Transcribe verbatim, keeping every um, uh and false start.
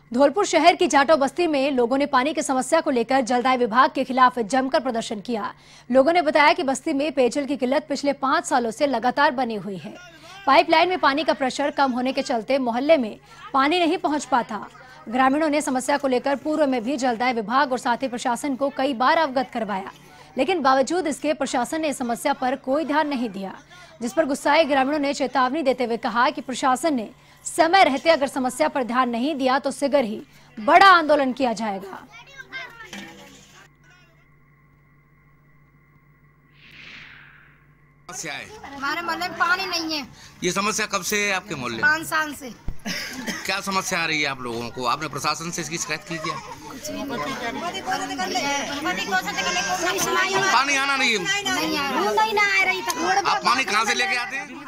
धौलपुर शहर की जाटो बस्ती में लोगों ने पानी की समस्या को लेकर जलदाय विभाग के खिलाफ जमकर प्रदर्शन किया। लोगों ने बताया कि बस्ती में पेयजल की किल्लत पिछले पांच सालों से लगातार बनी हुई है। पाइपलाइन में पानी का प्रेशर कम होने के चलते मोहल्ले में पानी नहीं पहुंच पाता। ग्रामीणों ने समस्या को लेकर पूर्व में भी जलदाय विभाग और साथ ही प्रशासन को कई बार अवगत करवाया, लेकिन बावजूद इसके प्रशासन ने इस समस्या पर कोई ध्यान नहीं दिया, जिस पर गुस्साए ग्रामीणों ने चेतावनी देते हुए कहा कि प्रशासन ने समय रहते अगर समस्या पर ध्यान नहीं दिया तो शीघ्र ही बड़ा आंदोलन किया जाएगा। हमारे मोहल्ले में पानी नहीं है। ये समस्या कब से है आपके मोहल्ले? पाँच साल से। क्या समस्या आ रही है आप लोगों को? आपने प्रशासन से इसकी शिकायत की क्या? पानी आना नहीं है। नहीं आ रही। आप पानी कहाँ से लेके आते हैं?